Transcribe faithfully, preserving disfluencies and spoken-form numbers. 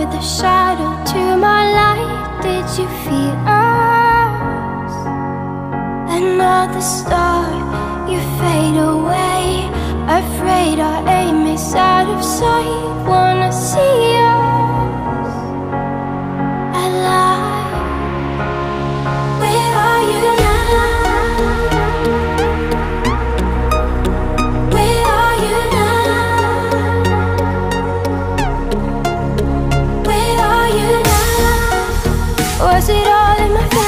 the shadow to my light. Did you feel us? Another star, you fade away. Afraid our aim is out of sight. Wanna see us alive. Where are you now? Where are you now? Where are you now? Was it all in my face?